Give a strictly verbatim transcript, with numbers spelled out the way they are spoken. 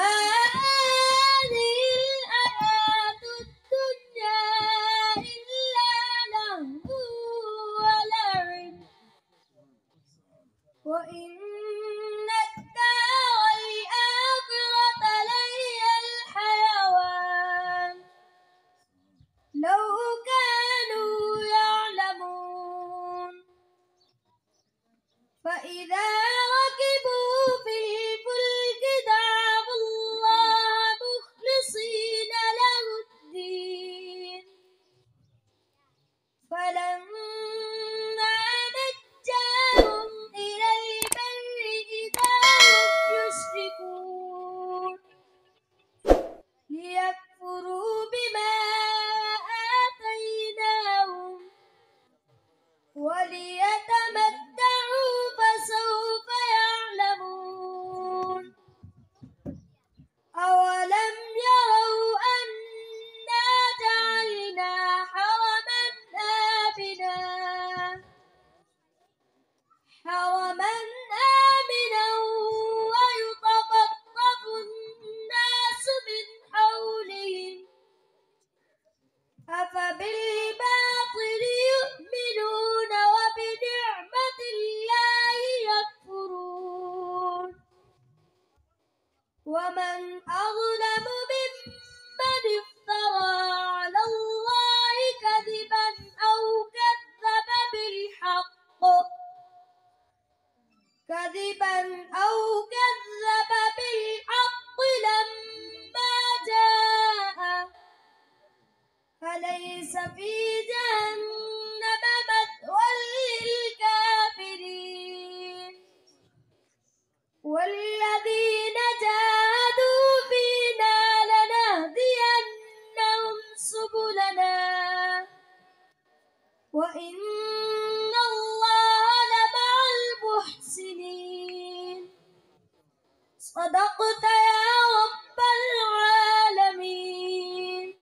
وما هذه الحياة الدنيا إلا لهو ولعب وإن الدار الآخرة لهي الحيوان لو كانوا يعلمون فإذا ركبوا في الفلك دعوا الله مخلصين له الدين فلما نجاهم إلى البر إذا هم يشركون ليكفروا بما آتيناهم وليتمتعوا فسوف يعلمون أولم يروا أنا جعلنا حرما آمنا حرما آمنا ويتخطف الناس من حولهم أفبالباطل يؤمنون وبنعمة الله يكفرون ومن أظلم ممن افترى على الله كذبا أو كذب بالحق كذبا أو كذب بالحق لما جاءه أليس في جهنم مثوى للكافرين والذين جاهدوا فينا لنهدينهم سبلنا وإن الله لمع المحسنين صدقت